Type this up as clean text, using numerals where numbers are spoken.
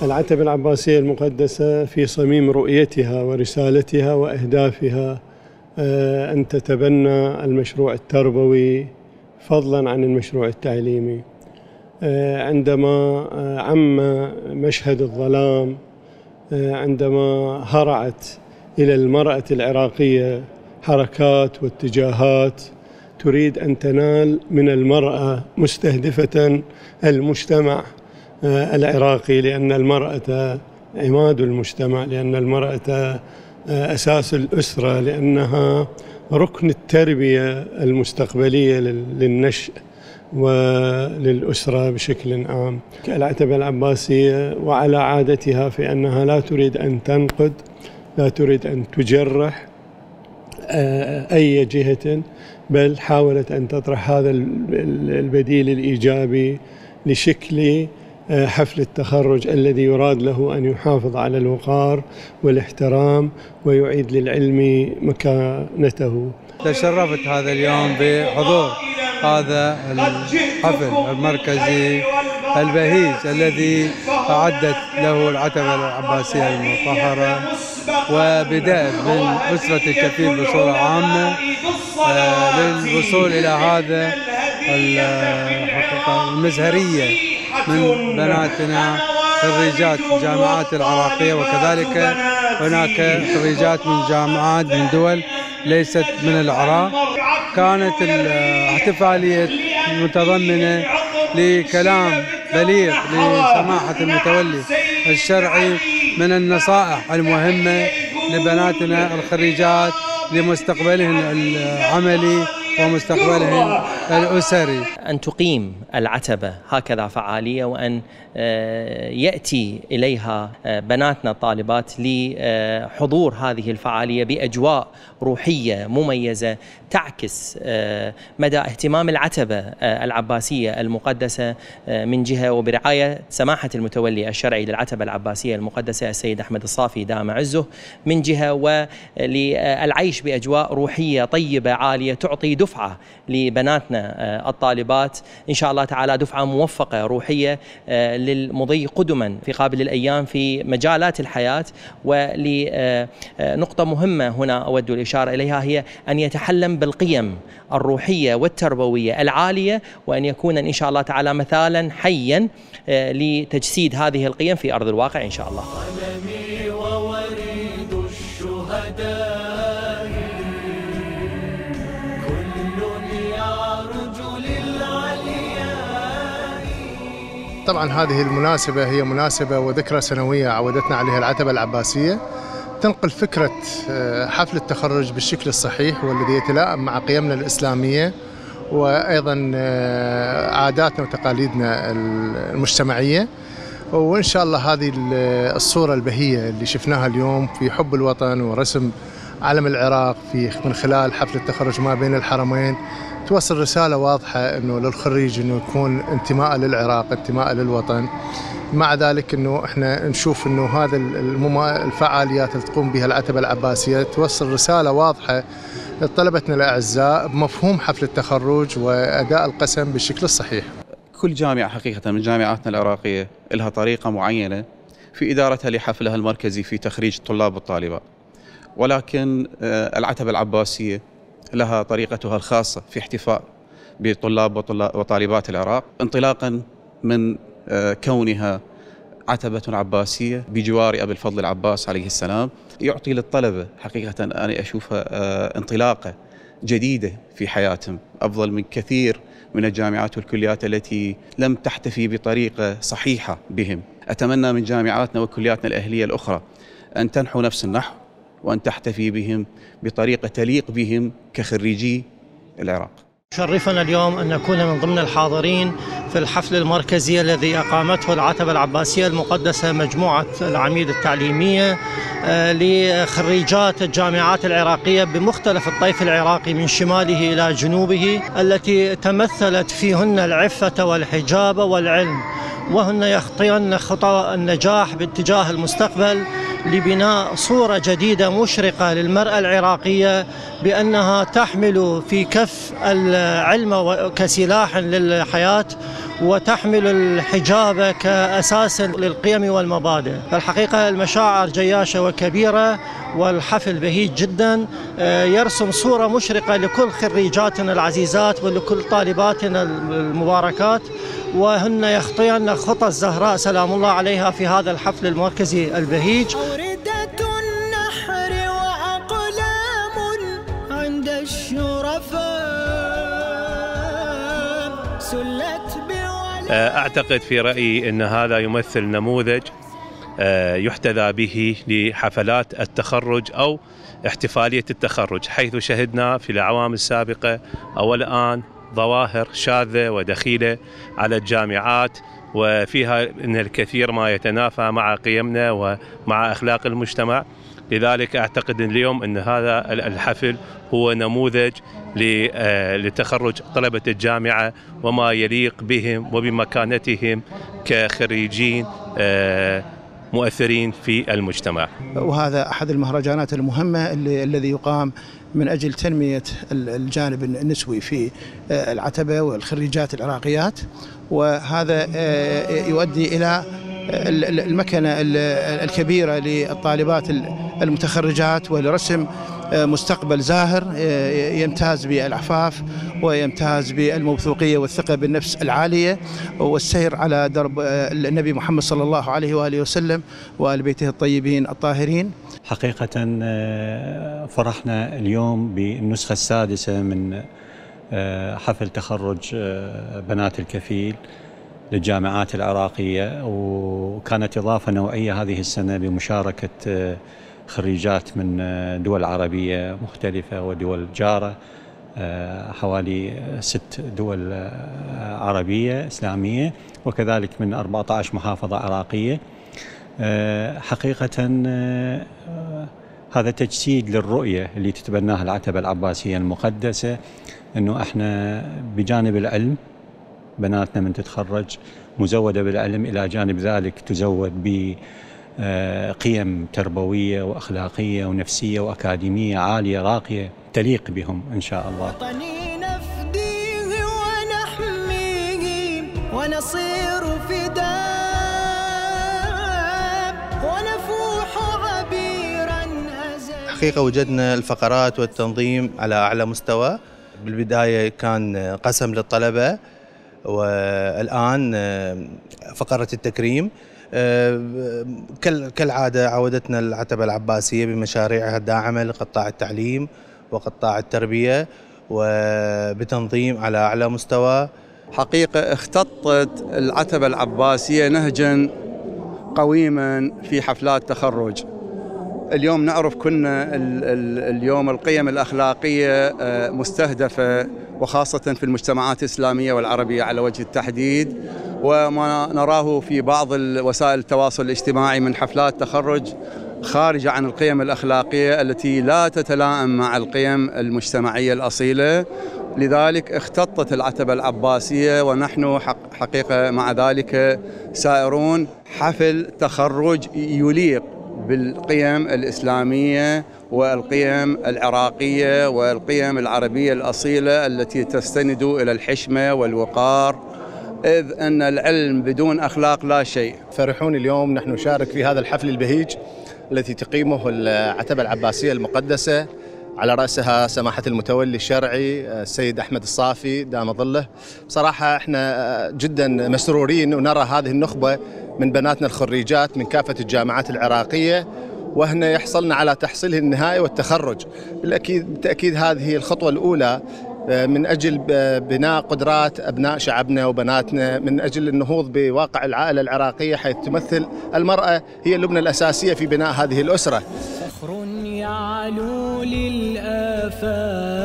العتبة العباسية المقدسة في صميم رؤيتها ورسالتها وأهدافها أن تتبنى المشروع التربوي فضلاً عن المشروع التعليمي. عندما عم مشهد الظلام، عندما هرعت إلى المرأة العراقية حركات واتجاهات تريد أن تنال من المرأة مستهدفة المجتمع العراقي، لأن المرأة عماد المجتمع، لأن المرأة أساس الأسرة، لأنها ركن التربية المستقبلية للنشء وللأسرة بشكل عام. العتبة العباسية وعلى عادتها في أنها لا تريد أن تنقد، لا تريد أن تجرح أي جهة، بل حاولت أن تطرح هذا البديل الإيجابي لشكل حفل التخرج الذي يراد له أن يحافظ على الوقار والاحترام ويعيد للعلم مكانته. تشرفت هذا اليوم بحضور هذا الحفل المركزي البهيج الذي أعدت له العتبة العباسية المطهرة، وبدأت من أسرة الكفيل بصورة عامة للوصول إلى هذا الحقيقة المزهرية من بناتنا خريجات الجامعات العراقية، وكذلك هناك خريجات من جامعات من دول ليست من العراق. كانت الاحتفالية متضمنة لكلام بليغ لسماحة المتولي الشرعي من النصائح المهمة لبناتنا الخريجات لمستقبلهن العملي ومستقبلهن الأسري. أن تقيم العتبة هكذا فعالية وأن يأتي إليها بناتنا الطالبات لحضور هذه الفعالية بأجواء روحية مميزة تعكس مدى اهتمام العتبة العباسية المقدسة من جهة، وبرعاية سماحة المتولي الشرعي للعتبة العباسية المقدسة السيد أحمد الصافي دام عزه من جهة، وللعيش بأجواء روحية طيبة عالية تعطي دفعة لبناتنا الطالبات إن شاء الله تعالى، دفعة موفقة روحية للمضي قدما في قابل الأيام في مجالات الحياة. ولنقطة مهمة هنا أود الإشارة إليها هي أن يتحلم بالقيم الروحية والتربوية العالية، وأن يكون إن شاء الله تعالى مثالا حيا لتجسيد هذه القيم في أرض الواقع إن شاء الله. طبعا هذه المناسبة هي مناسبة وذكرى سنوية عودتنا عليها العتبة العباسية، تنقل فكرة حفل التخرج بالشكل الصحيح والذي يتلائم مع قيمنا الإسلامية وأيضا عاداتنا وتقاليدنا المجتمعية. وإن شاء الله هذه الصورة البهية اللي شفناها اليوم في حب الوطن ورسم علم العراق من خلال حفل التخرج ما بين الحرمين توصل رسالة واضحة انه للخريج انه يكون انتماء للعراق، انتماء للوطن. مع ذلك انه احنا نشوف انه هذا الفعاليات اللي تقوم بها العتبة العباسية توصل رسالة واضحة لطلبتنا الاعزاء بمفهوم حفل التخرج واداء القسم بالشكل الصحيح. كل جامعة حقيقة من جامعاتنا العراقية لها طريقة معينة في إدارتها لحفلها المركزي في تخريج الطلاب والطالبات، ولكن العتبة العباسية لها طريقتها الخاصة في احتفاء بطلاب وطالبات العراق، انطلاقا من كونها عتبة عباسية بجوار أبي الفضل العباس عليه السلام، يعطي للطلبة حقيقة أنا أشوفها انطلاقة جديدة في حياتهم، أفضل من كثير من الجامعات والكليات التي لم تحتفي بطريقة صحيحة بهم. أتمنى من جامعاتنا وكلياتنا الأهلية الأخرى أن تنحو نفس النحو وأن تحتفي بهم بطريقة تليق بهم كخريجي العراق. شرفنا اليوم أن نكون من ضمن الحاضرين في الحفل المركزي الذي أقامته العتبة العباسية المقدسة مجموعة العميد التعليمية لخريجات الجامعات العراقية بمختلف الطيف العراقي من شماله إلى جنوبه، التي تمثلت فيهن العفة والحجاب والعلم، وهن يخطين خطى النجاح باتجاه المستقبل لبناء صورة جديدة مشرقة للمرأة العراقية بأنها تحمل في كف العلم كسلاح للحياة، وتحمل الحجاب كأساس للقيم والمبادئ. الحقيقة المشاعر جياشة وكبيرة، والحفل بهيج جدا، يرسم صورة مشرقة لكل خريجاتنا العزيزات ولكل طالباتنا المباركات، وهن يخطين خطى الزهراء سلام الله عليها في هذا الحفل المركزي البهيج. النحر وأقلام عند الشرفاء سلت أعتقد في رأيي أن هذا يمثل نموذج يحتذى به لحفلات التخرج أو احتفالية التخرج، حيث شهدنا في الأعوام السابقة أو الآن ظواهر شاذة ودخيلة على الجامعات، وفيها أن الكثير ما يتنافى مع قيمنا ومع أخلاق المجتمع. لذلك أعتقد اليوم أن هذا الحفل هو نموذج لتخرج طلبة الجامعة وما يليق بهم وبمكانتهم كخريجين مؤثرين في المجتمع. وهذا أحد المهرجانات المهمة الذي يقام من أجل تنمية الجانب النسوي في العتبة والخريجات العراقيات، وهذا يؤدي إلى المكانة الكبيرة للطالبات المتخرجات ولرسم مستقبل زاهر يمتاز بالعفاف ويمتاز بالموثوقية والثقة بالنفس العالية والسير على درب النبي محمد صلى الله عليه وآله وسلم وآل بيته الطيبين الطاهرين. حقيقة فرحنا اليوم بالنسخة السادسة من حفل تخرج بنات الكفيل للجامعات العراقية، وكانت إضافة نوعية هذه السنة بمشاركة خريجات من دول عربية مختلفة ودول جارة، حوالي 6 دول عربية إسلامية وكذلك من 14 محافظة عراقية. حقيقة هذا تجسيد للرؤية اللي تتبناها العتبة العباسية المقدسة، أنه احنا بجانب العلم بناتنا من تتخرج مزودة بالعلم، إلى جانب ذلك تزود بقيم تربوية وأخلاقية ونفسية وأكاديمية عالية راقية تليق بهم إن شاء الله. وطني نفديه ونحميه ونصير فداء ونفوح عبيرا أزل. حقيقة وجدنا الفقرات والتنظيم على أعلى مستوى. بالبداية كان قسم للطلبة، والآن فقرة التكريم. كالعادة عودتنا العتبة العباسية بمشاريعها الداعمة لقطاع التعليم وقطاع التربية وبتنظيم على أعلى مستوى. حقيقة اختطت العتبة العباسية نهجا قويما في حفلات تخرج. اليوم نعرف كنا اليوم القيم الأخلاقية مستهدفة، وخاصة في المجتمعات الإسلامية والعربية على وجه التحديد، وما نراه في بعض وسائل التواصل الاجتماعي من حفلات تخرج خارجة عن القيم الأخلاقية التي لا تتلائم مع القيم المجتمعية الأصيلة. لذلك اختطت العتبة العباسية، ونحن حقيقة مع ذلك سائرون حفل تخرج يليق بالقيم الإسلامية والقيم العراقية والقيم العربية الأصيلة التي تستند إلى الحشمة والوقار، إذ أن العلم بدون أخلاق لا شيء. فرحون اليوم نحن نشارك في هذا الحفل البهيج التي تقيمه العتبة العباسية المقدسة، على رأسها سماحة المتولي الشرعي السيد أحمد الصافي دام ظله. بصراحة احنا جدا مسرورين ونرى هذه النخبة من بناتنا الخريجات من كافة الجامعات العراقية، وهنا يحصلنا على تحصيله النهائي والتخرج. بالتأكيد هذه الخطوة الأولى من أجل بناء قدرات أبناء شعبنا وبناتنا، من أجل النهوض بواقع العائلة العراقية، حيث تمثل المرأة هي اللبنة الأساسية في بناء هذه الأسرة. فخر يعلو للآفاق